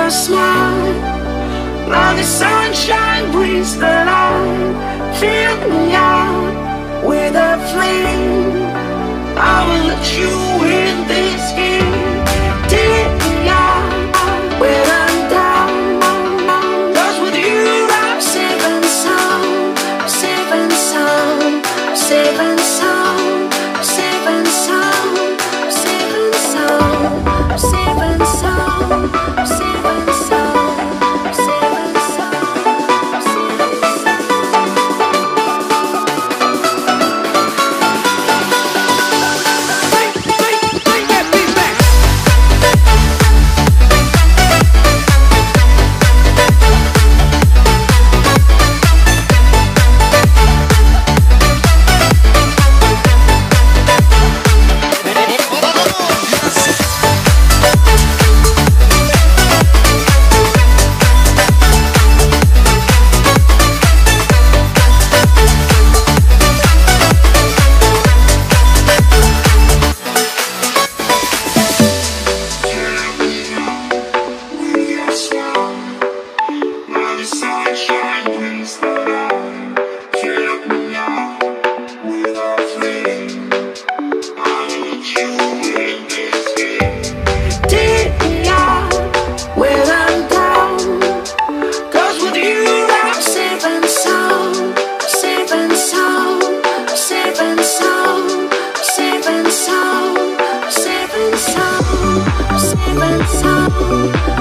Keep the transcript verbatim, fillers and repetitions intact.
your smile. Now the sunshine brings the light. Fill me out with a flame. I will let you in this game. Take me out when I'm down. 'Cause with you I'm safe and sound. I'm safe and sound. I'm safe and sound. I'm safe and sound. I'm safe and sound. I'm safe and sound. I'm safe and sound. I'm safe and sound. I'm safe and sound.